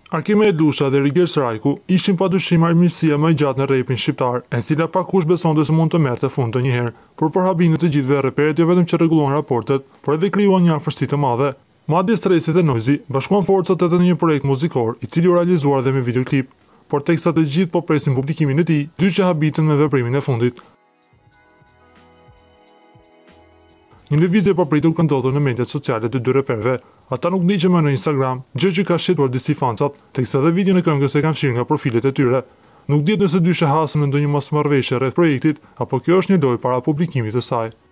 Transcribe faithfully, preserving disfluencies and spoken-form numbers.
Arkime Edlusha dhe Rigel Srajku ishin padyshim armiqësia më e gjatë në rapin shqiptar, e cila pak kush besonte se mund të merrte fund të një herë, por për habinë të gjithëve reperët jo vetëm që rregulluan raportet, por edhe krijuan një afërsi të madhe. Madje Stresit e Noizi bashkuan forcat edhe në një projekt muzikor, i cili u realizuar dhe me videoklip, por teksa të gjithë po presin publikimin e tij, dy që habitën me veprimin e fundit. Një lëvizje e papritur ka ndodhur në mediat sociale të dy reperëve. Ata nuk ndiqen më në Instagram, gjë që ka shituar disi fancat, teksa dhe videon e këngës e kanë fshirë nga profilet e tyre. Nuk dihet nëse dyshe hasën në ndonjë mosmarrëveshje rreth projektit, apo kjo është një lojë para publikimit të saj.